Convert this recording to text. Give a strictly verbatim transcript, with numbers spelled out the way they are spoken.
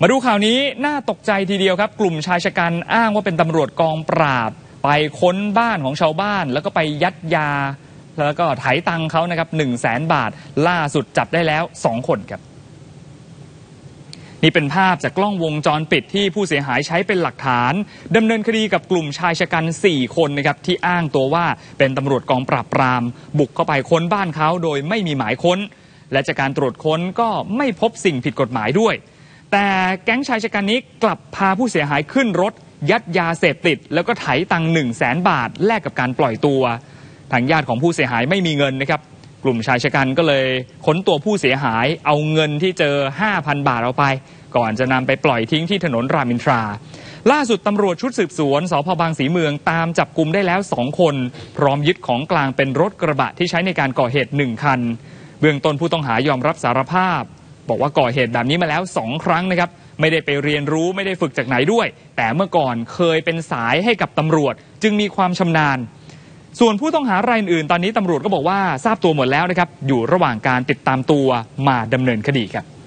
มาดูข่าวนี้น่าตกใจทีเดียวครับกลุ่มชายชะกันอ้างว่าเป็นตำรวจกองปราบไปค้นบ้านของชาวบ้านแล้วก็ไปยัดยาแล้วก็ไถตังเขานะครับหนึ่งแสนบาทล่าสุดจับได้แล้วสองคนครับนี่เป็นภาพจากกล้องวงจรปิดที่ผู้เสียหายใช้เป็นหลักฐานดำเนินคดีกับกลุ่มชายชะกันสี่คนนะครับที่อ้างตัวว่าเป็นตำรวจกองปราบปรามบุกเข้าไปค้นบ้านเขาโดยไม่มีหมายค้นและจากการตรวจค้นก็ไม่พบสิ่งผิดกฎหมายด้วยแต่แก๊งชายชะกันนี้กลับพาผู้เสียหายขึ้นรถยัดยาเสพติดแล้วก็ไถตังหนึ่งแสนบาทแลกกับการปล่อยตัวทางญาติของผู้เสียหายไม่มีเงินนะครับกลุ่มชายชะกันก็เลยค้นตัวผู้เสียหายเอาเงินที่เจอ ห้าพัน บาทเอาไปก่อนจะนำไปปล่อยทิ้งที่ถนนรามอินทราล่าสุดตำรวจชุดสืบสวนสภ.บางสีเมืองตามจับกุมได้แล้วสองคนพร้อมยึดของกลางเป็นรถกระบะที่ใช้ในการก่อเหตุหนึ่งคันเบื้องต้นผู้ต้องหายอมรับสารภาพบอกว่าก่อเหตุแบบนี้มาแล้วสองครั้งนะครับไม่ได้ไปเรียนรู้ไม่ได้ฝึกจากไหนด้วยแต่เมื่อก่อนเคยเป็นสายให้กับตำรวจจึงมีความชำนาญส่วนผู้ต้องหารายอื่นตอนนี้ตำรวจก็บอกว่าทราบตัวหมดแล้วนะครับอยู่ระหว่างการติดตามตัวมาดำเนินคดีครับ